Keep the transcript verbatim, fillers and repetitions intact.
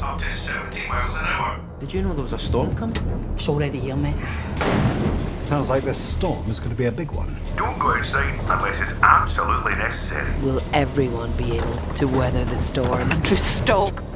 up to seventy miles an hour. Did you know there was a storm coming? It's already here, mate. Sounds like this storm is going to be a big one. Don't go outside unless it's absolutely necessary. Will everyone be able to weather the storm? Just stop.